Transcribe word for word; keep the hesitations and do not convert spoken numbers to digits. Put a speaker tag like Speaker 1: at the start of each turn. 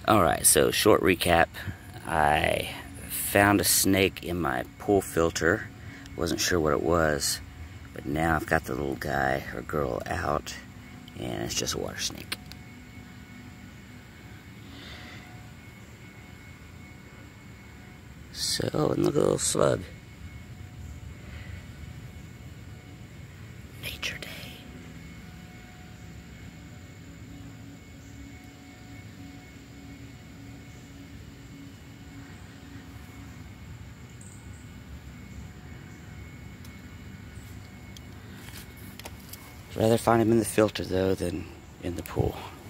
Speaker 1: Alright, so short recap. I found a snake in my pool filter. Wasn't sure what it was, but now I've got the little guy or girl out, and it's just a water snake. So, and look at the little slug. Nature Day. I'd rather find him in the filter though than in the pool.